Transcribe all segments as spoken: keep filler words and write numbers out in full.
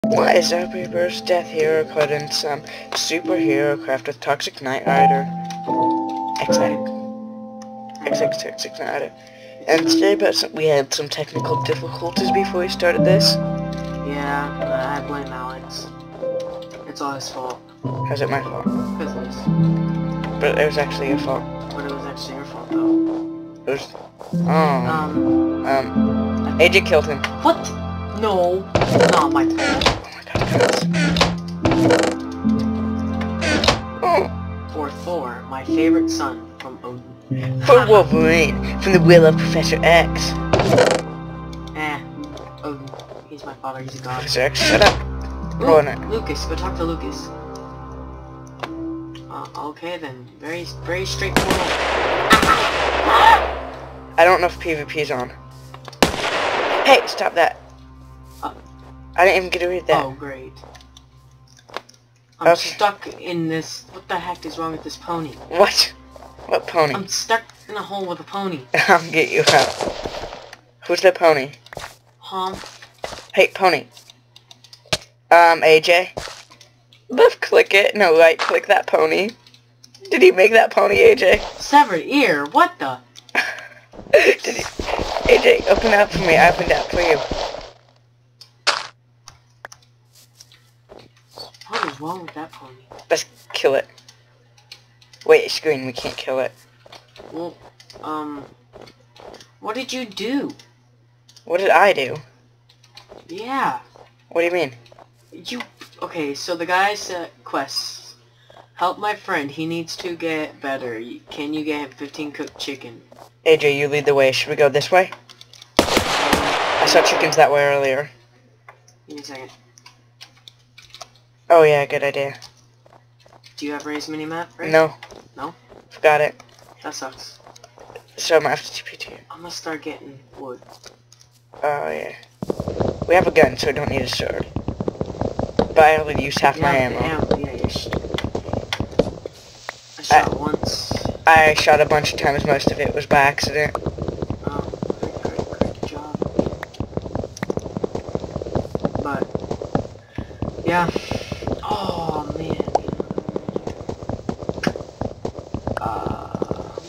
Why is every bird's death hero caught in some superhero craft with toxic night rider? X X. X X toxic night rider. And today, but we had some technical difficulties before we started this. Yeah, I blame Alex. It's all his fault. How's it my fault? Because it is. But it was actually your fault. But it was actually your fault, though. It was... Oh. Um... Um... A J killed him. What? No. Not my fault. Oh my god, guys. Oh. Or Thor, my favorite son from Odin. For Wolverine, from the will of Professor X. Eh. Odin. He's my father, he's a god. Professor X, shut up. Ooh, Go on it. Lucas, go talk to Lucas. Uh, okay then. Very, very straightforward. I don't know if PvP's on. Hey, stop that. Uh, I didn't even get to read that. Oh, great. I'm Okay. stuck in this... What the heck is wrong with this pony? What? What pony? I'm stuck in a hole with a pony. I'll get you out. Who's the pony? Hum. Hey, pony. Um, A J? Left click it. No, right click that pony. Did he make that pony, A J? Severed ear? What the? Did he? A J, open up for me. I opened up for you. What is wrong with that pony? Let's kill it. Wait, it's green. We can't kill it. Well, um... What did you do? What did I do? Yeah. What do you mean? You... Okay, so the guy said quests. Help my friend. He needs to get better. Can you get him fifteen cooked chicken? A J, you lead the way. Should we go this way? I saw chickens that way earlier. Give me a second. Oh yeah, good idea. Do you have raised minimap, right? No. No? Forgot it. That sucks. So I'm gonna have to T P to you. I'm gonna start getting wood. Oh yeah. We have a gun, so we don't need a sword. But I only use half my Yeah, ammo. ammo. Yeah, yeah. sh- I shot I- once. I shot a bunch of times. Most of it was by accident. Oh, great, great, great job. But, yeah. Oh, man. Uh,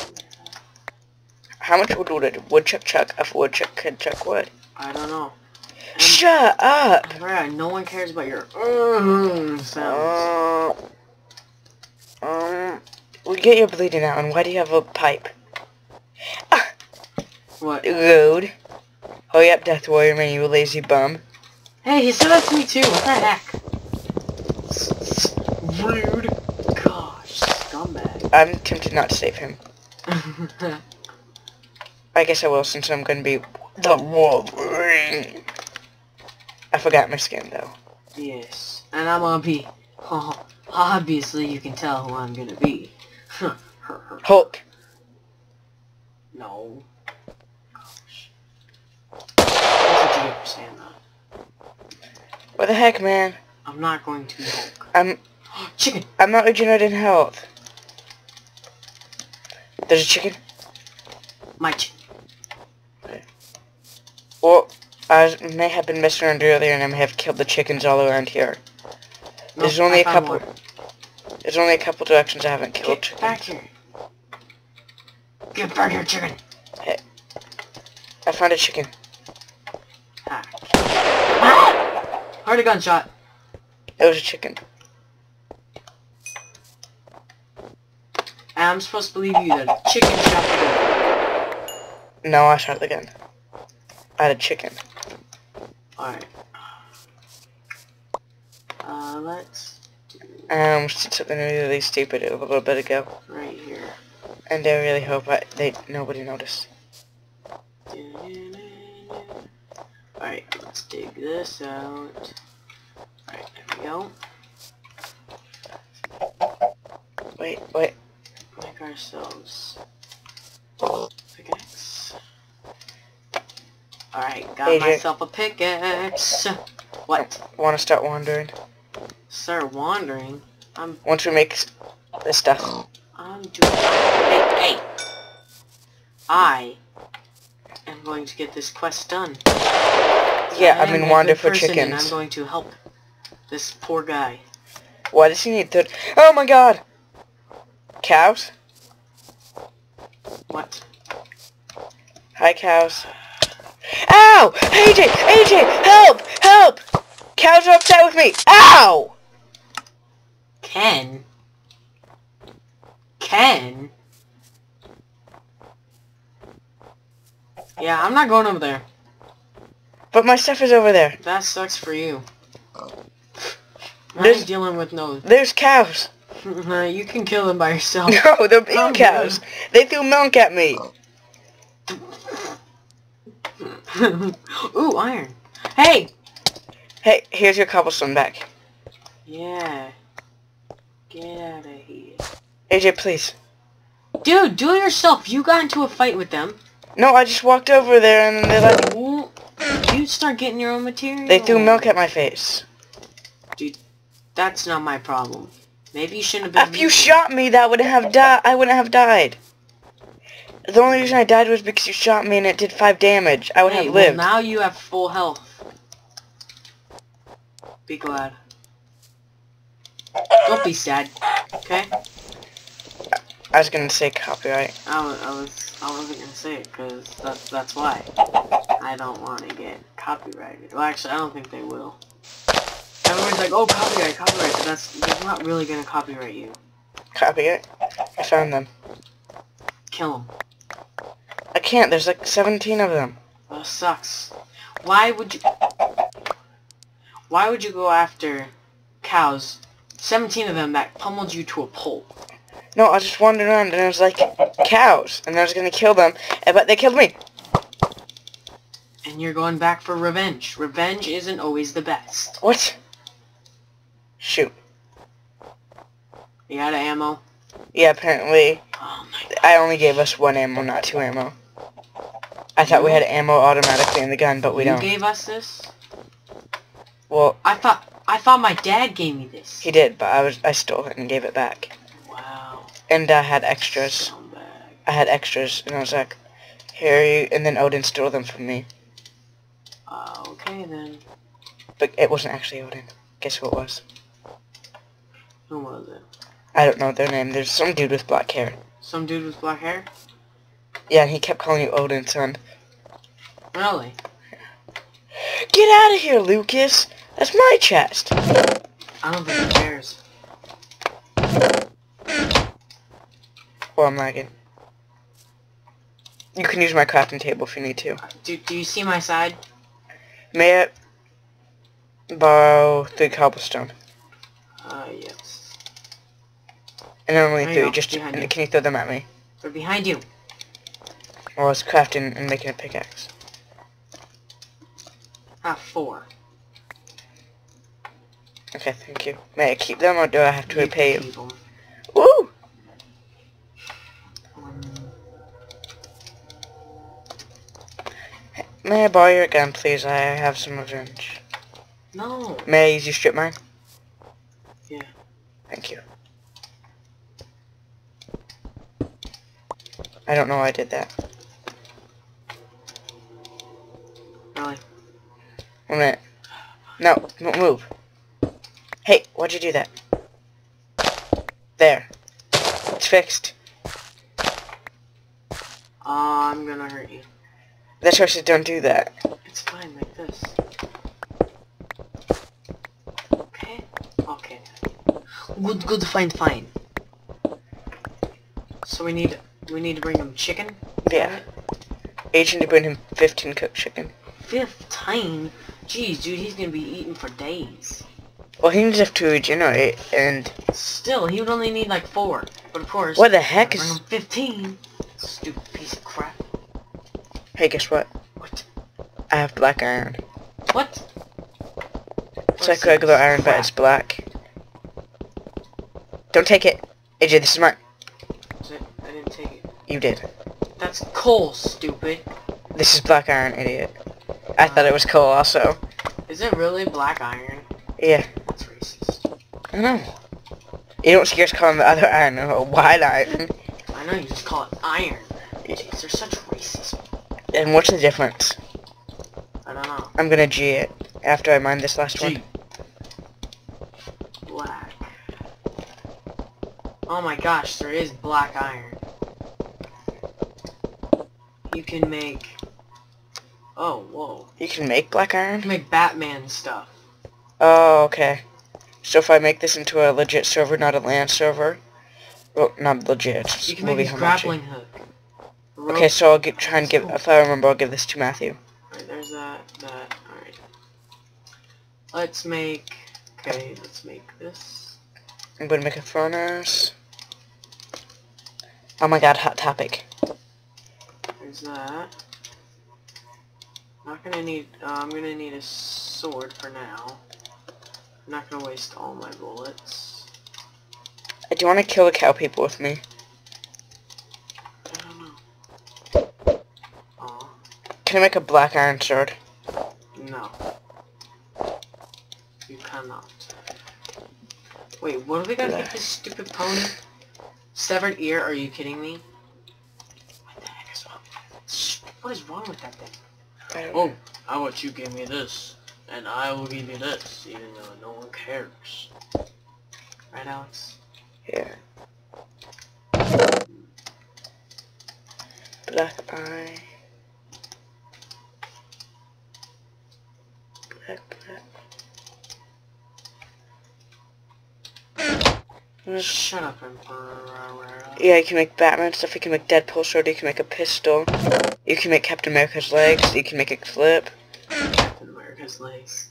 How much wood would a woodchuck chuck if a woodchuck could chuck wood? I don't know. And, Shut up! right, no one cares about your mm, sounds. Uh, um, we get your bleeding out, and why do you have a pipe? Ah! What? Rude. Hurry up, Death Warrior, man, you lazy bum. Hey, he said that to me too. What the heck? Rude. Gosh, scumbag. I'm tempted not to save him. I guess I will, since I'm gonna be the Wolverine. I forgot my skin, though. Yes, and I'm gonna be. Oh, obviously, you can tell who I'm gonna be. Hulk. No. Gosh. That's what you get for saying that. What the heck, man? I'm not going to be Hulk. I'm... Chicken! I'm not regenerating health. There's a chicken? My chicken. Okay. Well, I may have been messing around earlier and I may have killed the chickens all around here. No, There's only I a found couple... more. There's only a couple directions I haven't killed Get chickens. back here. Get back here, chicken. Hey. I found a chicken. Ah. Ah! Heard a gunshot. It was a chicken. And I'm supposed to believe you that a chicken shot the gun. No, I shot the gun. I had a chicken. Alright. Uh, let's do I almost did something really stupid a little bit ago. right here. And I really hope I, they nobody noticed. Alright, let's dig this out. Alright, there we go. Wait, wait. Make ourselves pickaxe. Alright, got Hey, Jake. myself a pickaxe. What? Want to start wandering? Start wandering? I'm Once we make s- this stuff. I'm doing Hey, hey! I am going to get this quest done. Yeah, I am mean a wander good for person, and chickens. I'm going to help this poor guy. Why does he need third? Oh my god! Cows? What? Hi, cows. Ow! A J! A J! Help! Help! Cows are upset with me! Ow! Ken? Ken? Yeah, I'm not going over there. But my stuff is over there. That sucks for you. There's- I'm dealing with no... There's cows. You can kill them by yourself. No, they're being I'm cows. They threw milk at me. Ooh, iron. Hey! Hey, here's your cobblestone back. Yeah. Get out of here. A J, please. Dude, do it yourself. You got into a fight with them. No, I just walked over there and they're like... Ooh, you start getting your own material. They threw milk at my face. Dude, that's not my problem. Maybe you shouldn't have been... If you shot me, that wouldn't have died. I wouldn't have died. The only reason I died was because you shot me and it did five damage. I would hey, have well, lived. now you have full health. Be glad. Don't be sad, okay? I was gonna say copyright. I was, I was, I wasn't gonna say it, because that's, that's why. I don't want to get copyrighted. Well, actually, I don't think they will. Everyone's like, oh, copyright, copyright, but that's, they're not really gonna copyright you. Copyright? I found them. Kill them. I can't, there's like seventeen of them. That sucks. Why would you... Why would you go after cows, seventeen of them, that pummeled you to a pole? No, I was just wandering around and I was like, cows. And I was gonna kill them, but they killed me. And you're going back for revenge. Revenge isn't always the best. What? Shoot. You out of ammo? Yeah, apparently, Oh my god. I only gave us one ammo, not two ammo. I thought we had ammo automatically in the gun, but we You don't. gave us this? Well, I thought I thought my dad gave me this. he did, but I was I stole it and gave it back. Wow. And I had extras. Scumbag. I had extras, and I was like, here you, and then Odin stole them from me. Uh, okay then. But it wasn't actually Odin. Guess who it was? Who was it? I don't know their name. There's some dude with black hair. Some dude with black hair? Yeah, and he kept calling you Odin, son. Really? Get out of here, Lucas! That's my chest! I don't think he cares. Well, I'm lagging. You can use my crafting table if you need to. Do, do you see my side? May I borrow three cobblestone? Uh, yes. And only There you three, go, just behind and you. can you throw them at me? They're behind you. While I was crafting and making a pickaxe. Ah, four. Okay, thank you. May I keep them or do I have to You repay can you? keep 'em. Woo! Um, May I borrow your gun, please? I have some revenge. No. May I use your strip mine? Yeah. Thank you. I don't know why I did that. Really? One minute. No, don't move. Hey, why'd you do that? There. It's fixed. Uh, I'm gonna hurt you. That's why I said don't do that. It's fine, like this. Okay? Okay. Good, good, fine, fine. So we need, we need to bring him chicken? Yeah. Agent to bring him fifteen cooked chicken. Fifteen? Jeez, dude, he's gonna be eating for days. Well, he needs to regenerate, and... Still, he would only need like four. But of course... What the heck bring is... him fifteen. Stupid piece of crap. Hey, guess what? What? I have black iron. What? It's like regular iron, but it's black. Don't take it. A J, this is mine. Is it? I didn't take it. You did. That's coal, stupid. This is black iron, idiot. I thought it was coal also. Is it really black iron? Yeah. That's racist. I know. You don't see us calling the other iron a white iron. I know, you just call it iron. Jeez, they're such racist. And what's the difference? I don't know. I'm gonna G it after I mine this last G. one. Black. Oh my gosh, there is black iron. You can make... Oh, whoa. You can make black You iron? can make Batman stuff. Oh, okay. So if I make this into a legit server, not a LAN server, well, not legit. You can make a grappling hook. Rope. Okay, so I'll get, try and give, if I remember, I'll give this to Matthew. Alright, there's that, that, alright. Let's make, okay, let's make this. I'm gonna make a furnace. Oh my god, hot topic. There's that. Not gonna need, uh, I'm gonna need a sword for now. I'm not gonna waste all my bullets. Do you want to kill the cow people with me? I don't know. Aw. Can I make a black iron sword? No. You cannot. Wait, what do we gotta get this stupid pony? Severed ear, are you kidding me? What the heck is wrong with that? What is wrong with that thing? I don't Oh, know. how about you give me this, and I will give you this, even though no one cares. Right, Alex? Yeah. Black eye. Black, black. Shut up, Emperor. Yeah, you can make Batman stuff, you can make Deadpool sword, you can make a pistol, you can make Captain America's legs, you can make a clip. Captain America's legs.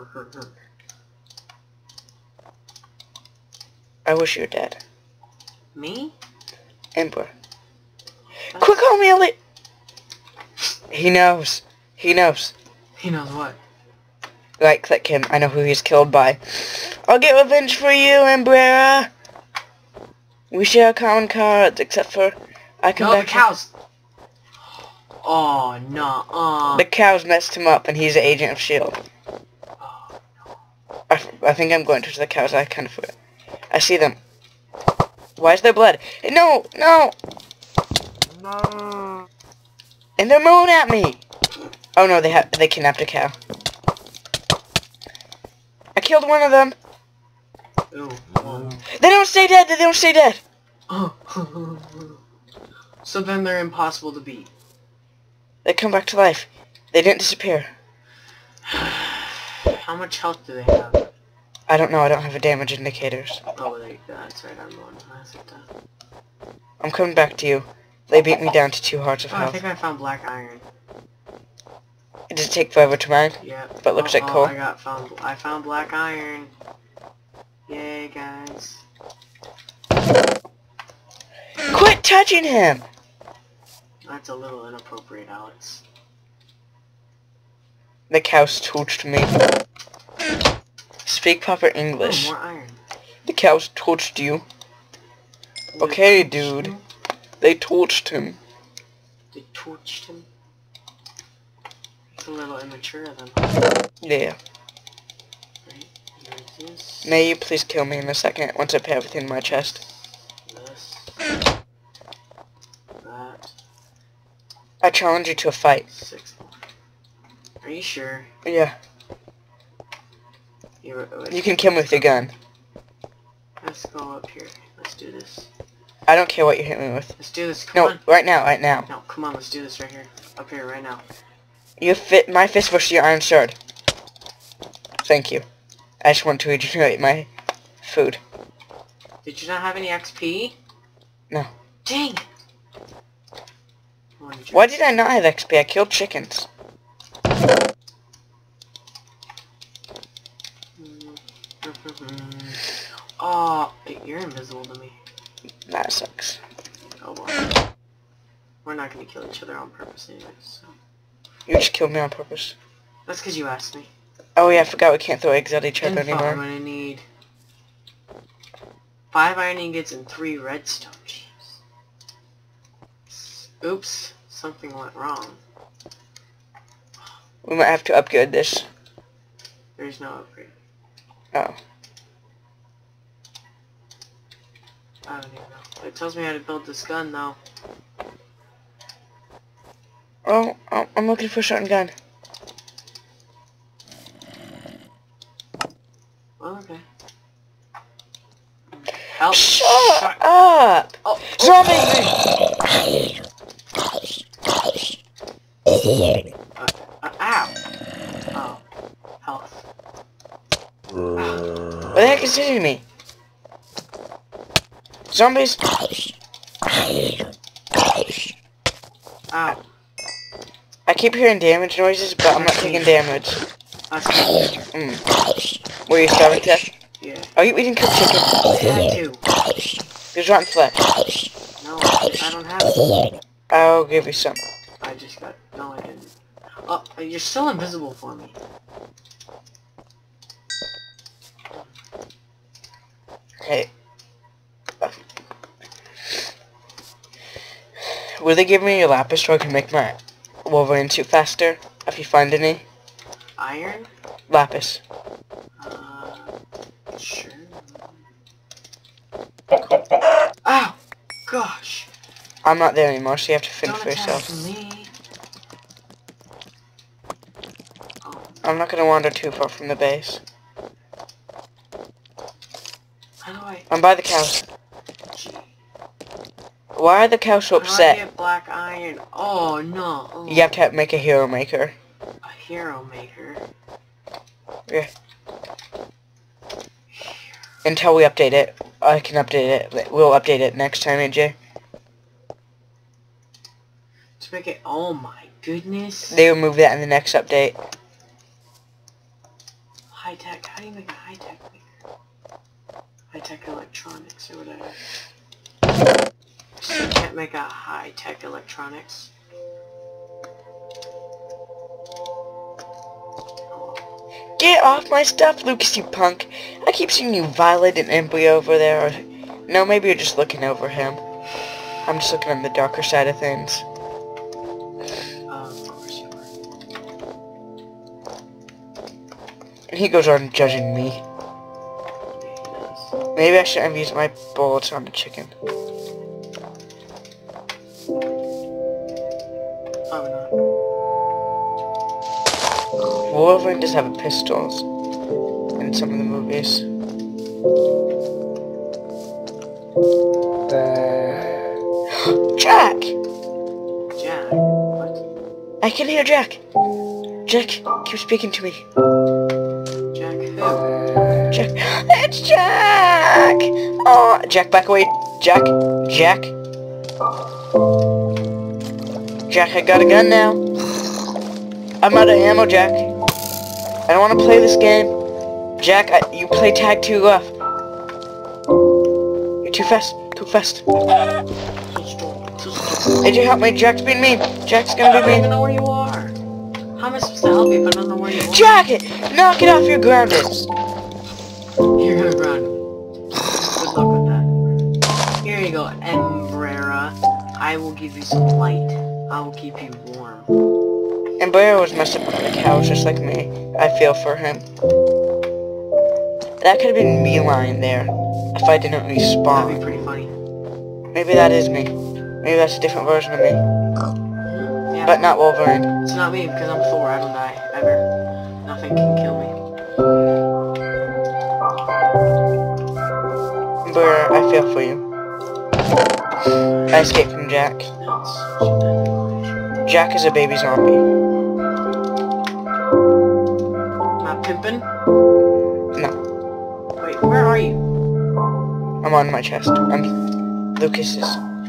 I wish you were dead. Me? Emperor. Quick, call me, Elliot! He knows. He knows. He knows what? Right, click him. I know who he's killed by. I'll get revenge for you, Emperor! We share common cards, except for... I can No, the back cows! Oh, no, uh... The cows messed him up, and he's an agent of S H I E L D. Oh, no. I, f I think I'm going to the cows. I kind of forget. I see them. Why is there blood? No! No! No. And they're mooing at me! Oh no, they have they kidnapped a cow. I killed one of them! Ew. Oh. They don't stay dead! They don't stay dead! So then they're impossible to beat. They come back to life. They didn't disappear. How much health do they have? I don't know, I don't have a damage indicators. Oh, there you go. That's right, I'm the one who has it done. I'm coming back to you. They beat me down to two hearts of Oh, I health. think I found black iron. Does it take forever to mine? Yeah. But it looks oh, like oh, coal. I got found. I found black iron. Yay, guys! Quit touching him! That's a little inappropriate, Alex. The cows torched me. Speak proper Oh, English. more iron. The cows torched you. They Okay, torched dude. him? They torched him. They torched him. It's a little immature of them. Yeah. Right, here's this. May you please kill me in a second once I put everything in my chest. This. That. I challenge you to a fight. Six more. Are you sure? Yeah. You're, wait, You can kill me with your gun. Let's go up here. Let's do this. I don't care what you hit me with. Let's do this. Come No, on. right now, right now. No, come on. Let's do this right here. Up here, right now. You fit my fist versus your iron sword. Thank you. I just want to regenerate my food. Did you not have any X P? No. Dang it! Why did I not have X P? I killed chickens. Oh, you're invisible to me. That sucks. Oh well. We're not gonna kill each other on purpose anyway, so. You just killed me on purpose. That's because you asked me. Oh yeah, I forgot we can't throw eggs at each other Info, I'm anymore. gonna need five iron ingots and three redstone. Jeez. Oops, something went wrong. We might have to upgrade this. There's no upgrade. Oh. I don't even know. It tells me how to build this gun though. Oh, oh, I'm looking for a certain gun. Well, okay. Help. Shut Shut up! Oh, Zombie! Uh, uh, ow. Oh. Health. What the heck is hitting me? Zombies! Ow. I keep hearing damage noises, but I'm not taking damage. That's good. Mm. Were you starving to death? Yeah. Are you eating cooked chicken? I too. There's rotten flesh. No, I don't have it. I'll give you some. I just got... No, I didn't. Oh, you're still invisible for me. Okay. Will they give me a lapis so I can make my Wolverine suit faster? If you find any? Iron? Lapis. Uh, sure. Ow! Gosh! I'm not there anymore, so you have to fend Don't for attack yourself. me. Oh, I'm not gonna wander too far from the base. how do I... I'm by the cows. Gee. Why are the cows so How do I upset? get black iron? Oh, no. Oh. You have to make a hero maker. A hero maker. Yeah. Until we update it. I can update it. We'll update it next time, A J. To make it... Oh, my goodness. They will move that in the next update. High-tech. How do you make a high-tech maker? High-tech electronics or whatever. You can't make a high-tech electronics. Get off my stuff, Lucas, you punk. I keep seeing you violate an embryo over there. Or... No, maybe you're just looking over him. I'm just looking on the darker side of things. Uh, of course you are. And he goes on judging me. Yeah, he does. Maybe I shouldn't have used my bullets on the chicken. Probably not. Wolverine does have pistols in some of the movies. Uh... Jack! Jack? What? I can hear Jack. Jack, keep speaking to me. Jack who? Jack. It's Jack! Oh, Jack, back away. Jack. Jack. Jack, I got a gun now. I'm out of ammo, Jack. I don't want to play this game. Jack, I, you play tag too rough. You're too fast. Too fast. Did you help me? Jack's being mean. Jack's gonna I be don't even mean. know where you are. How am I supposed to help you if I don't know where you are? Jack! Knock it off, you're grounded. You're gonna ground me. Good luck with that. Here you go, Embrera. I will give you some light. I will keep you warm. And Blair was messed up with the cows just like me. I feel for him. That could have been me lying there if I didn't That'd be respawn. pretty funny. Maybe that is me. Maybe that's a different version of me. Yeah. But not Wolverine. It's not me, because I'm Thor. I don't die. Ever. Nothing can kill me. Blair, I feel for you. I escaped from Jack. That's Jack is a baby zombie. not pimpin'? No. Wait, where are you? I'm on my chest. I'm Lucas's.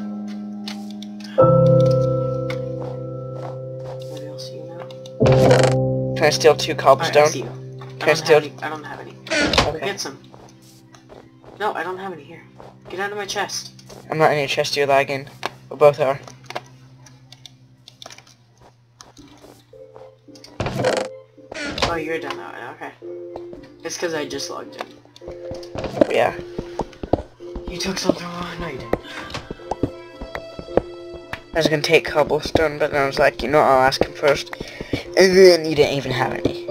Maybe I'll see you now. Can I steal two Alright, cobblestone? I see you. I Can I don't, steal? have any. I don't have any. Okay. Go get some. No, I don't have any here. Get out of my chest. I'm not in your chest, you're lagging. We both are. Oh, you're done now. Okay. It's because I just logged in. Yeah. You took something wrong. No, you didn't. I was gonna take cobblestone, but then I was like, you know, I'll ask him first. And then you didn't even have any.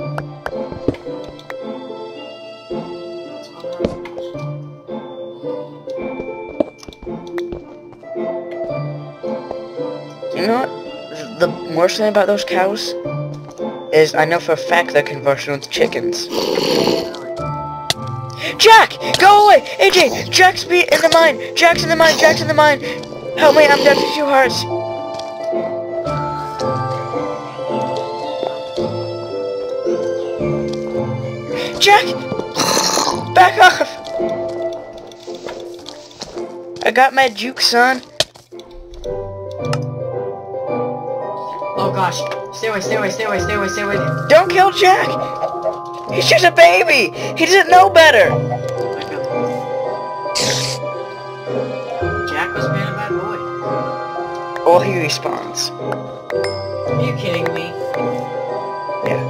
You know what? The worst thing about those cows is I know for a fact they're conversing with chickens. Jack! Go away! A J! Jack's be in the mine! Jack's in the mine! Jack's in the mine! Help me, I'm down to two hearts. Jack! Back off! I got my juke, son. Oh gosh. Stay away, stay away, stay away, stay away, stay away. Don't kill Jack! He's just a baby! He doesn't know better! Jack was being a bad boy. Well, he respawns. Are you kidding me? Yeah.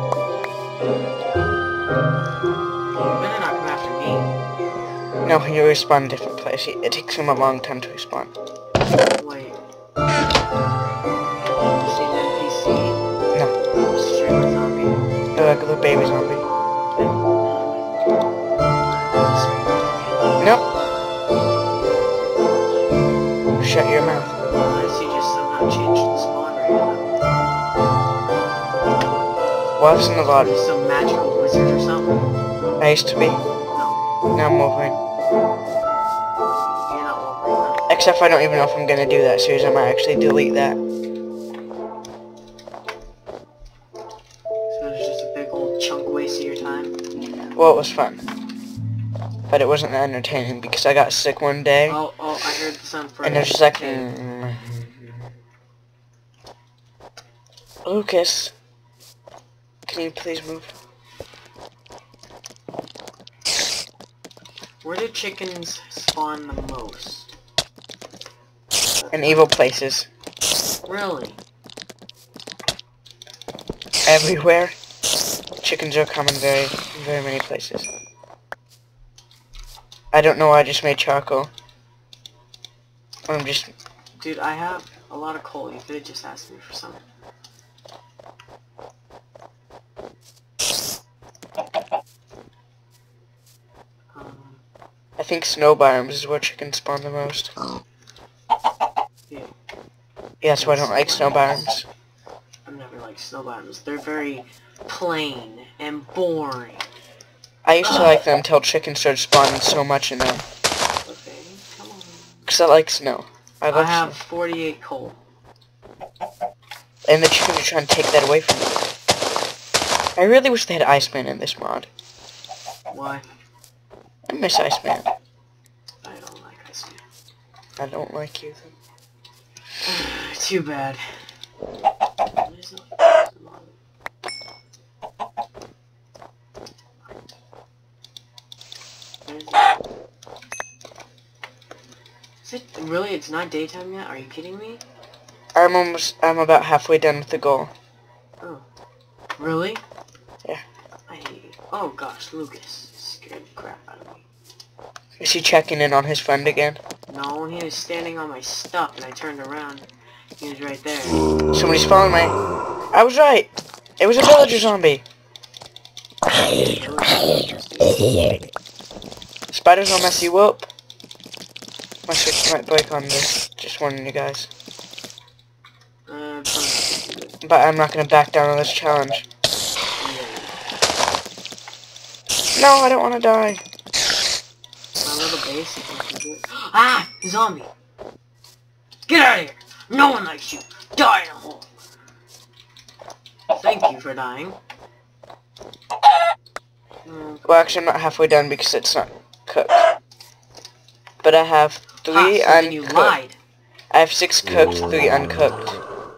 You better not come after me. No, he respawn in a different place. He, it takes him a long time to respawn. Wait. You see the N P C? No. Straight with zombie. The regular baby zombie. Nope. Shut your mouth. Unless you just somehow changed the spawn rate. Well, I've seen a lot. Are you some magical wizard or something? I used to be. No. Now I'm Wolverine. You're not Wolverine, huh? Except I don't even know if I'm gonna do that series. I might actually delete that. So it's just a big old chunk waste of your time? Well, it was fun. But it wasn't entertaining because I got sick one day. Oh, oh, I heard the sound first. And it was just like... Mm, Lucas. Can you please move? Where do chickens spawn the most? In evil places. Really? Everywhere. Chickens are common very, in very many places. I don't know why I just made charcoal. I'm just... Dude, I have a lot of coal. You could have just asked me for some. Um, I think snow biomes is where chickens spawn the most. yeah. Yeah, that's why I don't like snow biomes. I've never liked snow biomes. They're very plain and boring. I used to like them until chickens started spawning so much in them. Okay, come on. Because I like snow. I I love have snow. forty-eight coal. And the chickens are trying to take that away from me. I really wish they had Iceman in this mod. Why? I miss Iceman. I don't like Iceman. I don't like you. Too bad. Is it really? It's not daytime yet? Are you kidding me? I'm almost, I'm about halfway done with the goal. Oh. Really? Yeah. I hate you. Oh gosh, Lucas scared the crap out of me. Is he checking in on his friend again? No, he was standing on my stuff and I turned around. He was right there. Somebody's following me. I was right. It was a villager zombie. Spiders will mess you up. My switch might break on this. Just warning you guys. Uh, But I'm not gonna back down on this challenge. No, I don't want to die. My little base is looking good. Ah! Zombie! Get out of here! No one likes you! Die in a hole! Thank you for dying. Mm. Well, actually, I'm not halfway done because it's not cooked. But I have three Ah, so then uncooked. you lied. I have six cooked, three uncooked.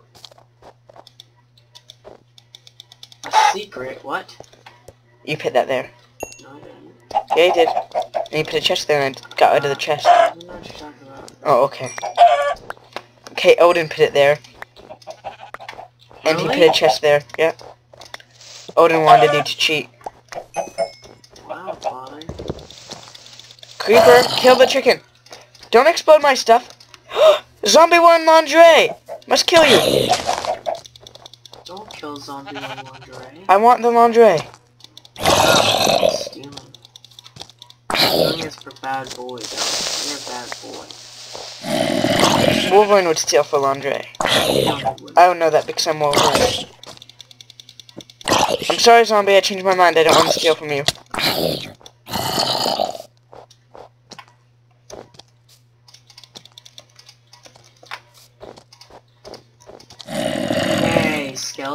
A secret? What? You put that there. No, I didn't. Yeah, you did. And you put a chest there and I got rid of the chest. I don't know what you're talking about. Oh, okay. Okay, Odin put it there. And he Really? put a chest there. Yeah. Odin wanted you to cheat. Wow, father. Creeper, kill the chicken. Don't explode my stuff. Zombie one lingerie. Must kill you. Don't kill zombie on lingerie. I want the lingerie. Stealing. Stealing is for bad boys. You're a bad boy. Wolverine would steal for lingerie. I don't know that because I'm Wolverine. I'm sorry, zombie. I changed my mind. I don't want to steal from you.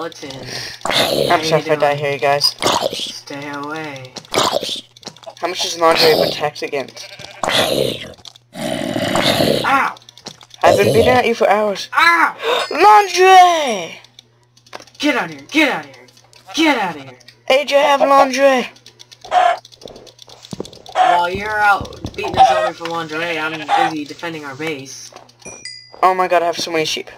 skeleton. I'm sorry if I die here, you guys. Stay away. How much does laundry protect against? Ow! I've been beating at you for hours. Ow! Laundry! Get out of here! Get out of here! Get out of here! A J, I have laundry! While you're out beating us over for lingerie, I'm busy defending our base. Oh my god, I have so many sheep.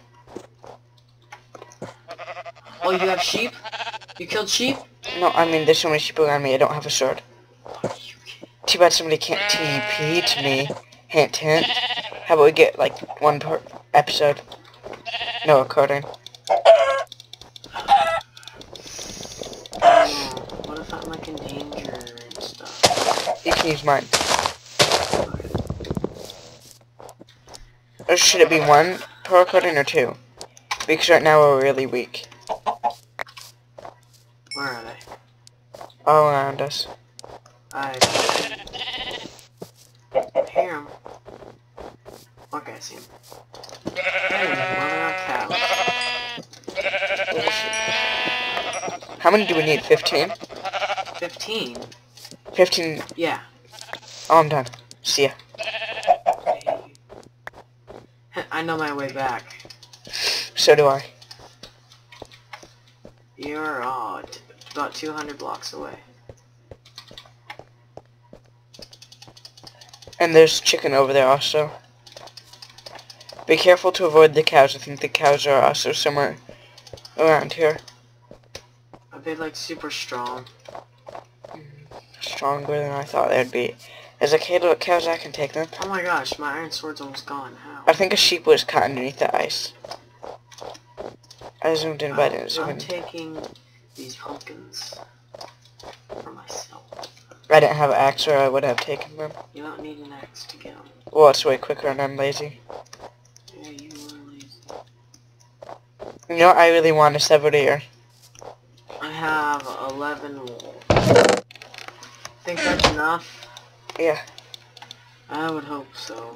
Oh, you have sheep? You killed sheep? No, I mean, there's so many sheep around me, I don't have a sword. Too bad somebody can't T P to me. Hint, hint. How about we get, like, one per episode? No recording. Oh, what if I'm, like, in danger and stuff? You can use mine. Or should it be one per recording or two? Because right now we're really weak. Where are they? All around us. I hear them. Okay, I see them. Hey, mother of cows. How many do we need? Fifteen? Fifteen? Fifteen. Yeah. Oh, I'm done. See ya. I know my way back. So do I. You're uh, t about two hundred blocks away. And there's chicken over there also. Be careful to avoid the cows. I think the cows are also somewhere around here. Are they like super strong? Stronger than I thought they'd be. There's a cattle cows, I can take them. Oh my gosh, my iron sword's almost gone. How? I think a sheep was caught underneath the ice. I zoomed in, but I didn't zoom I'm in. taking these pumpkins for myself. I didn't have an axe or I would have taken them. You don't need an axe to get them. Well, it's way quicker and I'm lazy. Yeah, you are lazy. You know what I really want a severed ear. I have eleven wool. Think that's enough? Yeah. I would hope so.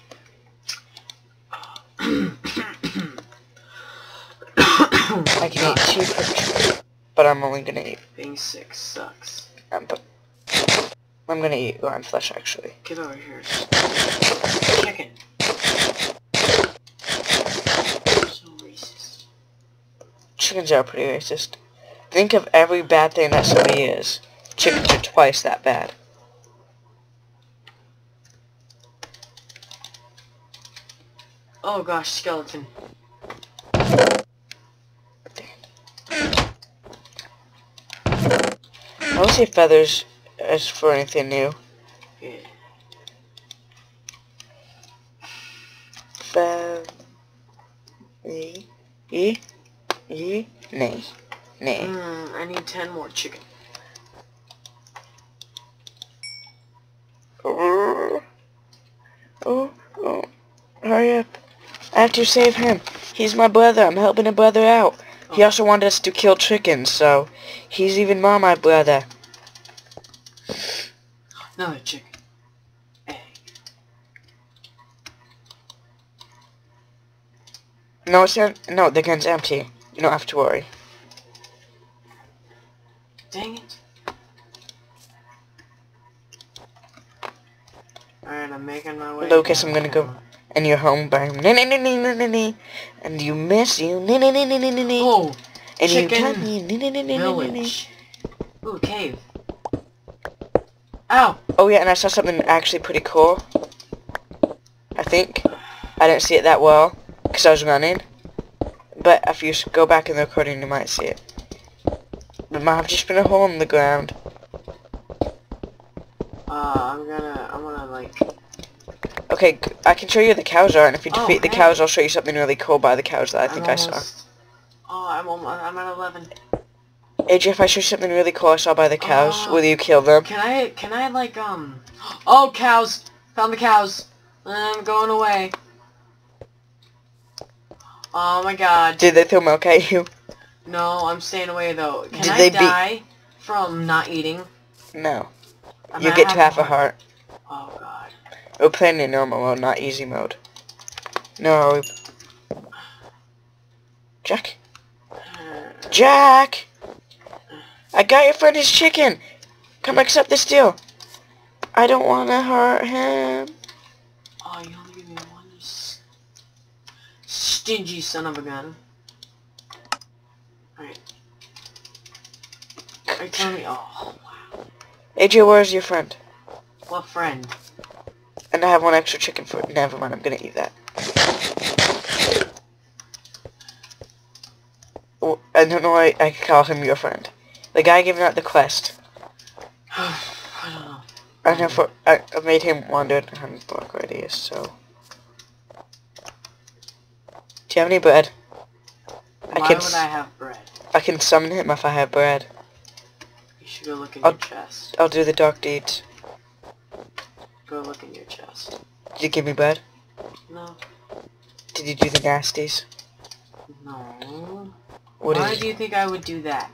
I can eat two per tree, but I'm only gonna eat. Being sick sucks. Um, but I'm gonna eat rotten flesh actually. Get over here. Chicken. So racist. Chickens are pretty racist. Think of every bad thing that somebody is. Chickens are twice that bad. Oh gosh, skeleton. I don't see feathers as for anything new. Yeah. Fe... E... E... E... Nay. Nay. Mm, I need ten more chicken. Oh, oh, oh. Hurry up. I have to save him. He's my brother. I'm helping a brother out. He also wanted us to kill chickens, so he's even more my brother. Another chicken. Egg. No, it's not. No, the gun's empty. You don't have to worry. Dang it. Alright, I'm making my way. Lucas, I'm gonna go. And you're home by and you miss you. Oh, And you chicken cut me. village. Ooh, cave. Ow! Oh yeah, and I saw something actually pretty cool. I think. I didn't see it that well, because I was running. But if you go back in the recording, you might see it. There might have just been a hole in the ground. Uh, I'm gonna, I'm gonna like... Okay, I can show you where the cows are, and if you Oh, defeat the hey. cows, I'll show you something really cool by the cows that I think I'm I saw. almost, oh, I'm almost, I'm at eleven. A J, if I show you something really cool I saw by the cows, Uh, will you kill them? Can I, can I like, um... Oh, cows! Found the cows! I'm going away. Oh my god. Did they throw milk at you? No, I'm staying away though. Can Did I they beat- die from not eating? No. I'm You at get to half a heart. Oh god. We're playing in normal mode, not easy mode. No. Jack? Uh, Jack! I got your friend his chicken! Come accept this deal! I don't want to hurt him. Oh, you only give me one, you s stingy son of a gun. Alright. Are you telling me? Oh, wow. A J, where's your friend? What friend? And I have one extra chicken for it. Never mind, I'm gonna eat that. Oh, I don't know why I could call him your friend. The guy giving out the quest. I don't know. I know for I, I made him wander one hundred block radius, so. Do you have any bread? Why I can would I have bread? I can summon him if I have bread. You should go look in I'll, your chest. I'll do the dark deeds. Go look in your chest. Did you give me bread? No. Did you do the nasties? No. What Why did do you think I would do that?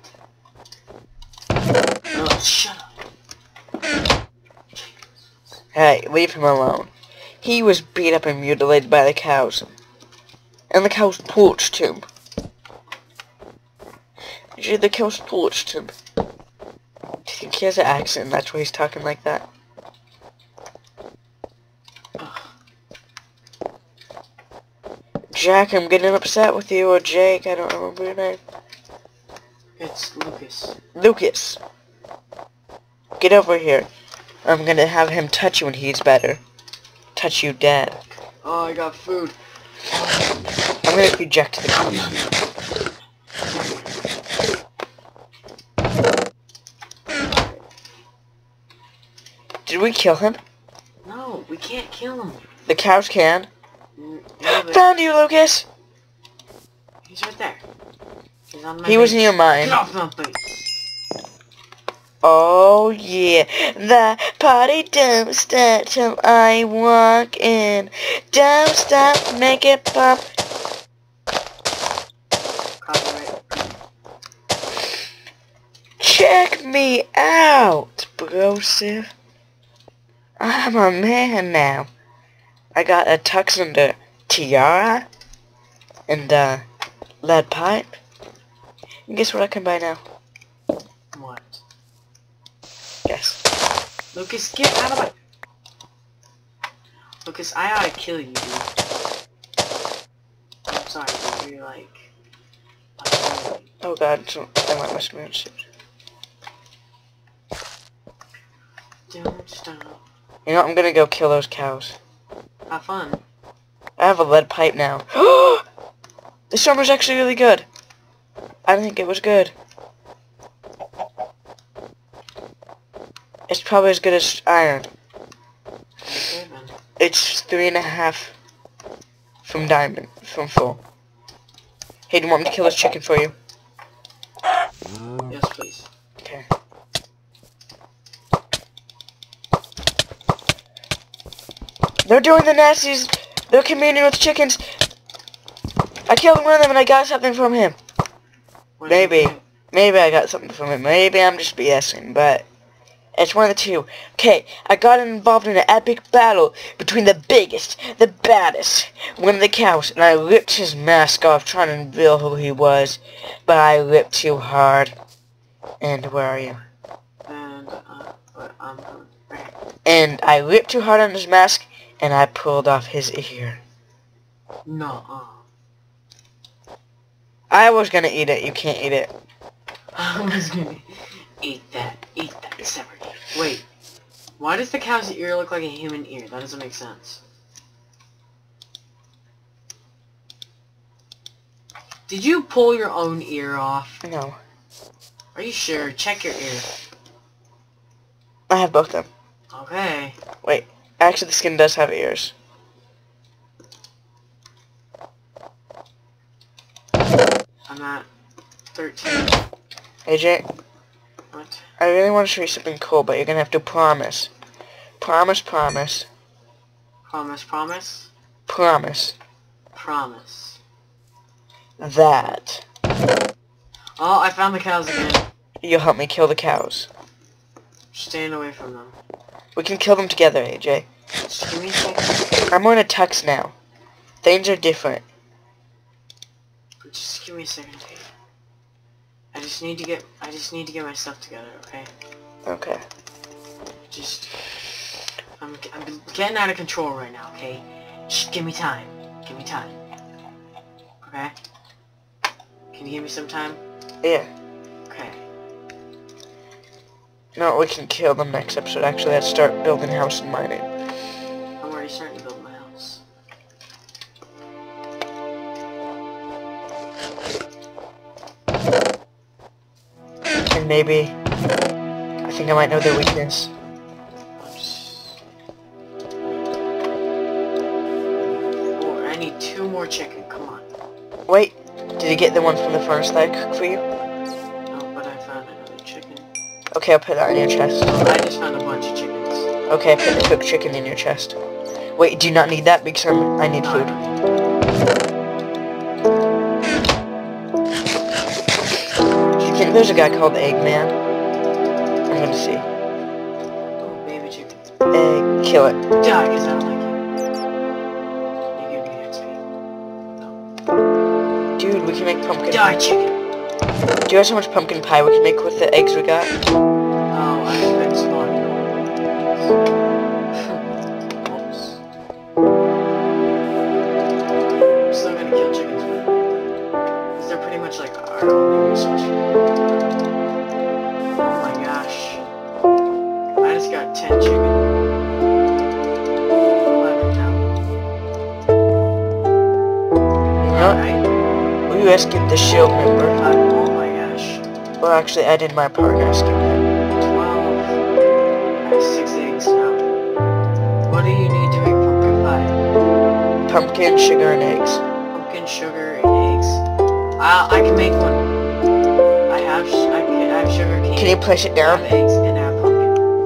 No, shut up. Hey, leave him alone. He was beat up and mutilated by the cows. And the cows torched him. Actually, the cows torched him. Do you think he has an accent and that's why he's talking like that? Jack, I'm getting upset with you, or Jake, I don't remember your name. It's Lucas. Lucas! Get over here. I'm gonna have him touch you when he's better. Touch you dead. Oh, I got food. I'm gonna eject the cows. Did we kill him? No, we can't kill him. The cows can. No, but Found you, Lucas! he's right there. He's on my He was base. near mine. Get off my base. Oh yeah, the party don't start till I walk in. Don't stop, make it pop. Copyright. Check me out, brosif. I'm a man now. I got a tux and a tiara and a lead pipe. And guess what I can buy now? What? Guess. Lucas, get out of my... Lucas, I ought to kill you, dude. I'm sorry, but you're like... like Oh god, so I might miss my shit. don't stop. You know what, I'm gonna go kill those cows. Have fun. I have a lead pipe now. This armor's actually really good. I don't think it was good. It's probably as good as iron. Okay, then. It's three and a half from diamond, from full. Hey, do you want me to kill this chicken for you? Yes, please. Okay. They're doing the nasties. They're communing with chickens. I killed one of them and I got something from him. What did you Maybe. do? Maybe I got something from him. Maybe I'm just BSing, but it's one of the two. Okay, I got involved in an epic battle between the biggest, the baddest, one of the cows, and I ripped his mask off trying to reveal who he was, but I ripped too hard. And where are you? And, uh, but I'm going right. And I ripped too hard on his mask, and I pulled off his ear. No, uh. I was gonna eat it. You can't eat it. I was gonna eat that. Eat that separately. Wait. Why does the cow's ear look like a human ear? That doesn't make sense. Did you pull your own ear off? No. Are you sure? Check your ear. I have both of them. Okay. Wait. Actually, the skin does have ears. I'm at thirteen. A J, What? I really want to show you something cool, but you're gonna have to promise. Promise, promise. Promise, promise? Promise. Promise. That Oh, I found the cows again. you'll help me kill the cows. Staying away from them. We can kill them together, A J. Just give me a second. I'm wearing a tux now. Things are different. Just give me a second. just need to get I just need to get my stuff together, okay? Okay. Just I'm I'm getting out of control right now, okay? Just give me time. Give me time. Okay? Can you give me some time? Yeah. Okay. No, we can kill them next episode. Actually, let's start building a house and mining. I'm already starting to build my house. And maybe I think I might know their weakness. Oh, I need two more chicken. Come on. Wait, did you get the one from the furnace that I cooked for you? No, but I found another chicken. Okay, I'll put that in your chest. Oh, I just found a bunch of chickens. Okay, put the cooked chicken in your chest. Wait, do you not need that because I'm, I need No, food? I don't need Do you think there's a guy called Eggman? I'm gonna see. Oh, baby chicken. Egg, kill it. Die, because I don't like it. You give me X P. No. Dude, we can make pumpkin Die, pie. chicken. Do you know how much pumpkin pie we can make with the eggs we got? Oh, I've been spawning. Whoops. I'm still gonna kill chickens, because they're pretty much like our only resource. Oh my gosh. I just got ten chicken. eleven now. You know what? Alright. We rescued the shield member. Oh my gosh. Well, actually, I did my part in rescuing him. twelve. I have six eggs now. What do you need to make pumpkin pie? Pumpkin, sugar, and eggs. Pumpkin, sugar, and eggs. I I can make one. I have sh I, can, I have sugar cane. Can you place it I down? have eggs and I have pumpkin.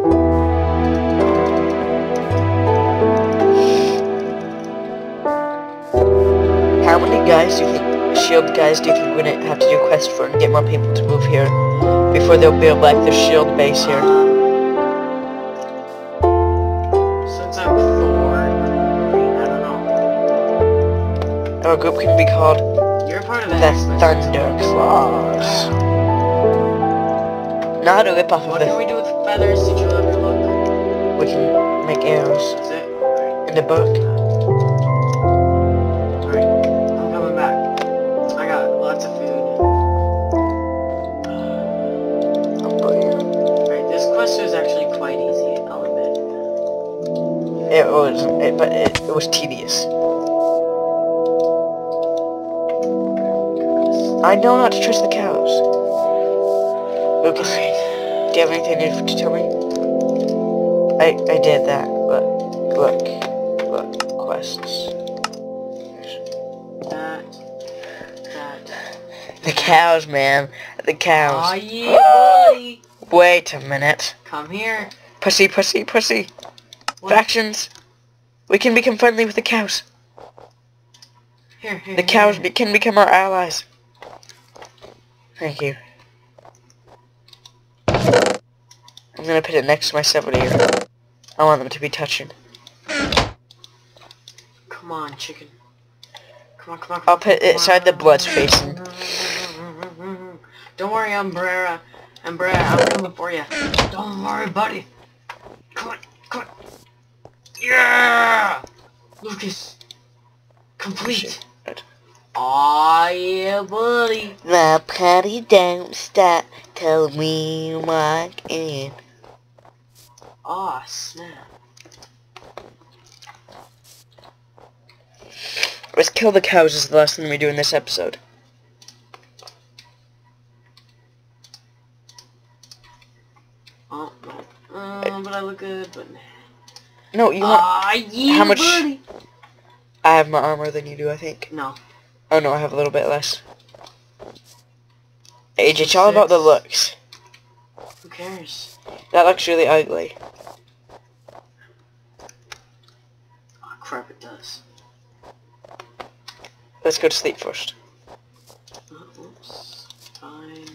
How many guys do you think, shield guys, do you think we're gonna have to do a quest for and get more people to move here before they'll build like their shield base here? Um, since I'm Thor, I don't know. Our group can be called You're part of the the X-Men. Thunder Claws. Not to rip off of What can the... we do with feathers? Did you ever look? We can make arrows That's it? Alright. in the book. Alright. I'm coming back. I got lots of food. Oh, boy. Alright, this quest was actually quite easy, I'll admit. It was, it, but it, it was tedious. I know not to trust the cows. Lucas, Alright. do you have anything new to tell me? I I did that. Look, look, look. Quests. That. That. The cows, man. The Aw, cows. yeah, boy! Wait a minute. Come here. Pussy, pussy, pussy. What? Factions. We can become friendly with the cows. Here, here. The here, cows here. be can become our allies. Thank you. I'm gonna put it next to my seven here. I want them to be touching. Come on, chicken. Come on, come on, come I'll on. put it inside the blood's facing. Don't worry, Umbrella. Umbrella, I'm coming for you. Don't worry, buddy. Come on, come on. Yeah! Lucas. Complete. Aw, yeah, buddy. My party don't stop till we walk in. Aw, snap. Let's kill the cows is the last thing we do in this episode. Oh, no. Uh, but I look good, but nah. No, you want... Aw, yeah, How much- buddy. I have more armor than you do, I think. No. Oh no, I have a little bit less. Age, it's all about the looks. Who cares? That looks really ugly. Oh, crap, it does. Let's go to sleep first. Oh, oops. Fine.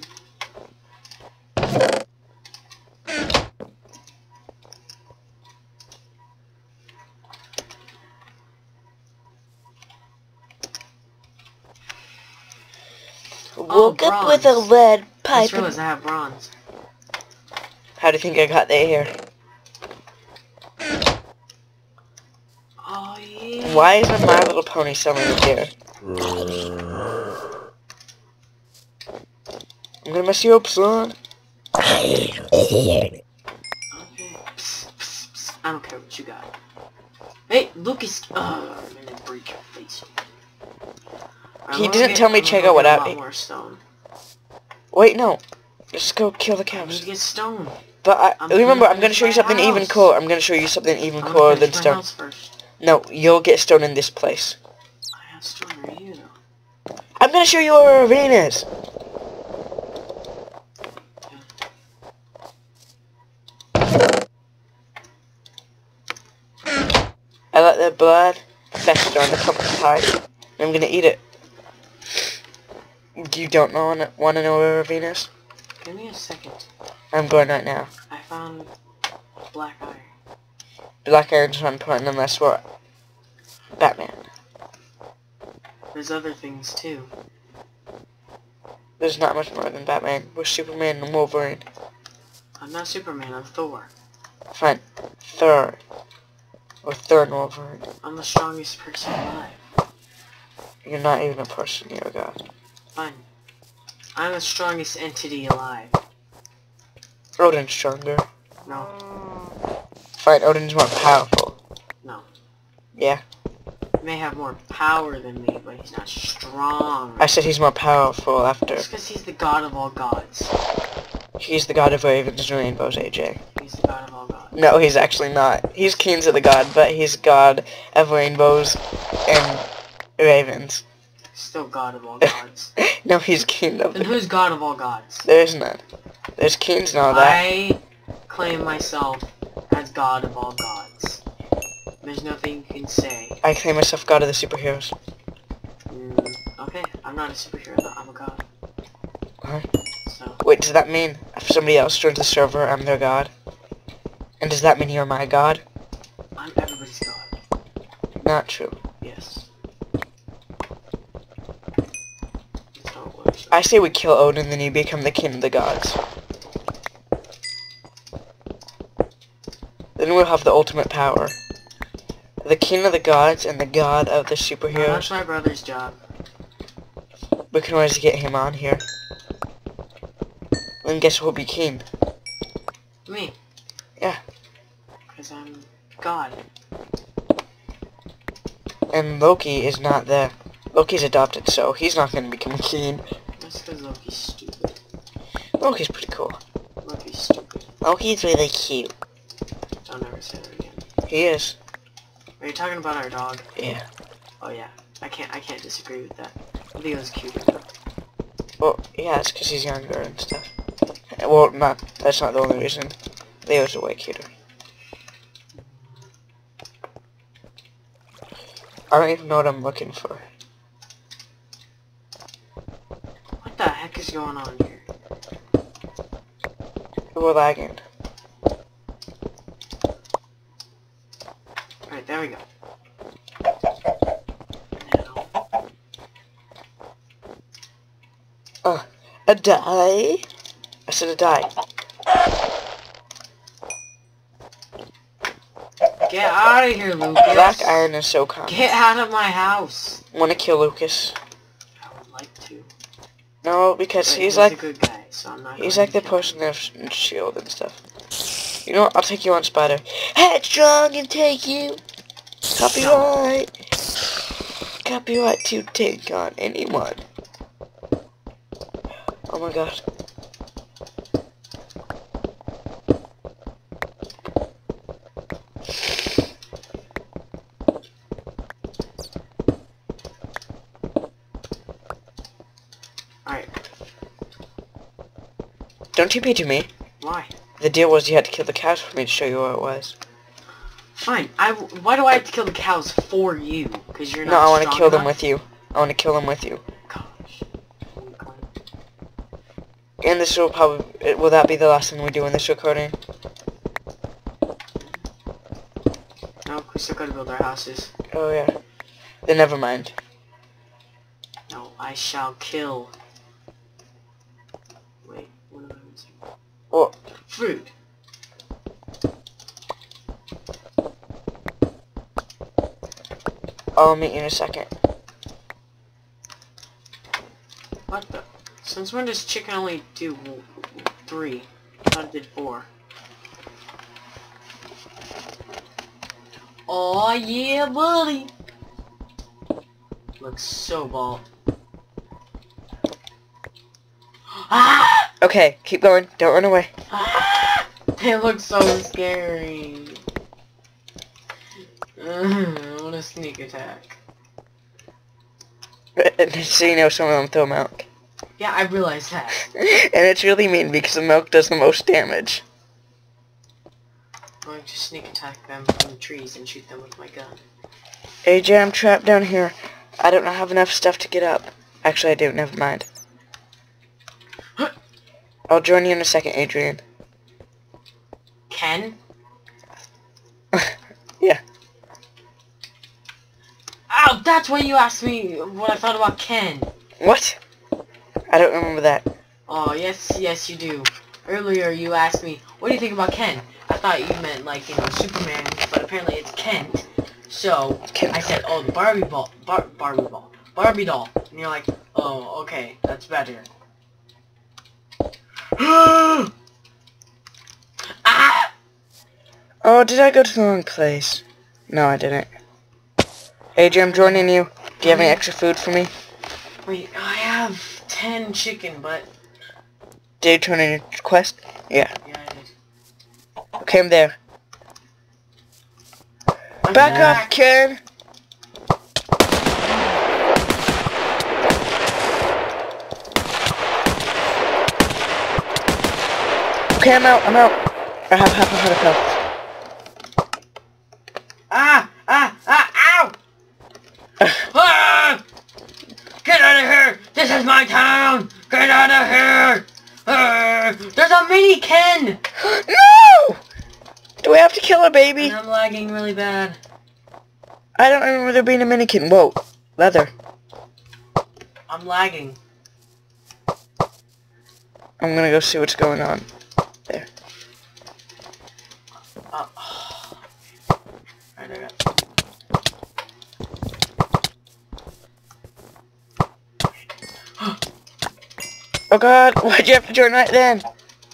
Woke up with a bronze. lead I just piping. realized I have bronze. How do you think I got that here? Oh yeah. Why isn't My Little Pony selling it here? I'm gonna mess you up, son. Okay. Psst, psst, psst. I don't care what you got. Hey, Lucas. Ugh, I'm gonna break your face. I'm He gonna didn't get- tell me I'm check gonna out what get a out. lot more stone. Wait, no. Let's go kill the I'm cows. gonna get stone. But I I'm remember, gonna I'm gonna finish show you my something even house. cooler. I'm gonna show you something even I'm cooler gonna than finish my stone. house first. No, you'll get stone in this place. I have stone right here though. I'm gonna show you our arenas. I let the blood fester on the pumpkin pie. I'm gonna eat it. You don't know, want to know where Ravine is? Give me a second. I'm going right now. I found black iron. Black iron's not important unless we're Batman. There's other things too. There's not much more than Batman. We're Superman and Wolverine. I'm not Superman, I'm Thor. Fine. Third. Or third Wolverine. I'm the strongest person alive. You're not even a person, you're a god. Fine. I'm the strongest entity alive. Odin's stronger. No. Fine, Odin's more powerful. No. Yeah. He may have more power than me, but he's not strong. I said he's more powerful after. Just because he's the god of all gods. He's the god of ravens and rainbows, A J. He's the god of all gods. No, he's actually not. He's kings of the god, but he's god of rainbows and ravens. Still god of all gods. No, he's king of Then the... who's god of all gods? There's none. There's kings and all that. I claim myself as god of all gods. There's nothing you can say. I claim myself god of the superheroes. Mm, okay, I'm not a superhero though, I'm a god. Huh? So, Wait, does that mean if somebody else joins the server, I'm their god? And does that mean you're my god? I'm everybody's god. Not true. Yes. That's how it works. I say we kill Odin, then you become the king of the gods. Then we'll have the ultimate power. The king of the gods and the god of the No, superheroes. that's my brother's job. We can always get him on here. Then guess who'll be king? Me. Yeah. Because I'm god. And Loki is not the... Loki's adopted, so he's not going to become king. That's because Loki's stupid. Loki's pretty cool. Loki's stupid. Loki's really cute. Don't ever say that again. He is. Are you talking about our dog? Yeah. Oh yeah. I can't I can't disagree with that. Leo's cute. Well, yeah, it's because he's younger and stuff. Well, not... That's not the only reason. Leo's way cuter. I don't even know what I'm looking for. What the heck is going on here? We're lagging. Alright, there we go. Now, Uh, a die? I said a die. get out of here, Lucas! Black iron is so common. Get out of my house! Wanna kill Lucas? I would like to. No, because But he's he's like... a good guy, so I'm not He's going like to the kill person that has shield and stuff. You know what? I'll take you on Spider. Headstrong and take you. Copyright. Copyright to take on anyone. Oh my god. Alright, Don't T P to me. why? The deal was you had to kill the cows for me to show you where it was. Fine, I, why do I have to kill the cows for you? Because you're not No, I want to strong kill them enough? with you. I want to kill them with you. Gosh. And this will probably... Will that be the last thing we do in this recording? No, we still gotta build our houses. Oh yeah. Then never mind. No, I shall kill. Wait. fruit. I'll meet you in a second. What the? Since when does chicken only do three? I thought it did four. Oh yeah, buddy! Looks so bald. Ah! Okay, keep going. Don't run away. Ah! It looks so scary. I want a sneak attack. So you know some of them throw milk. Yeah, I realized that. And it's really mean because the milk does the most damage. I'm going to sneak attack them from the trees and shoot them with my gun. A J, I'm trapped down here. I don't have enough stuff to get up. Actually, I do. Never mind. I'll join you in a second, Adrian. Ken? Yeah. Oh, that's why you asked me what I thought about Ken. What? I don't remember that. Oh, yes, yes you do. Earlier you asked me, what do you think about Ken? I thought you meant, like, you know, Superman, but apparently it's Kent. So, Kent. I said, oh, the Barbie ball, Bar Barbie ball, Barbie doll. And you're like, oh, okay, that's better. Ah! Oh, did I go to the wrong place? No, I didn't. A J, I'm joining you. Do you have any extra food for me? Wait, I have ten chicken, but... Did you turn in your quest? Yeah. Yeah, I did. Okay, I'm there. I'm Back back. up, Ken! Okay, I'm out, I'm out. I have half a heart of health. Ah! Ah! Ah! Ow! Ah! Get out of here! This is my town! Get out of here! Ah! There's a mini Ken! No! Do we have to kill a baby? And I'm lagging really bad. I don't remember there being a mannequin. Whoa. Leather. I'm lagging. I'm gonna go see what's going on. There. Uh, Alright, I got... Oh god, why'd you have to join right then?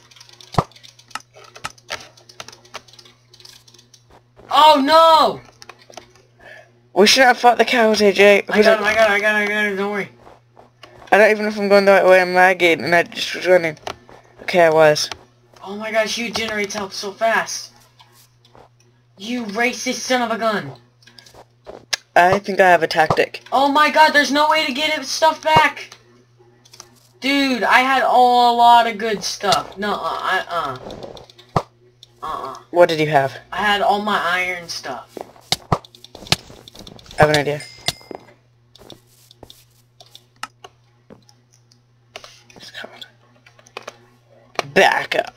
Oh no! We shouldn't have fought the cows, A J. I got him, I got him, I got him, I got him, don't worry. I don't even know if I'm going the right way. I'm lagging and I just was running. Okay, I was. Oh my gosh, you generate help so fast. You racist son of a gun. I think I have a tactic. Oh my god, there's no way to get it stuff back. Dude, I had all, a lot of good stuff. No, uh, I, uh. Uh-uh. What did you have? I had all my iron stuff. I have an idea. It's called back up.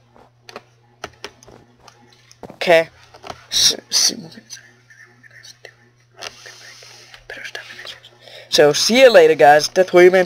Okay. S s so see you later, guys. Death Wayman.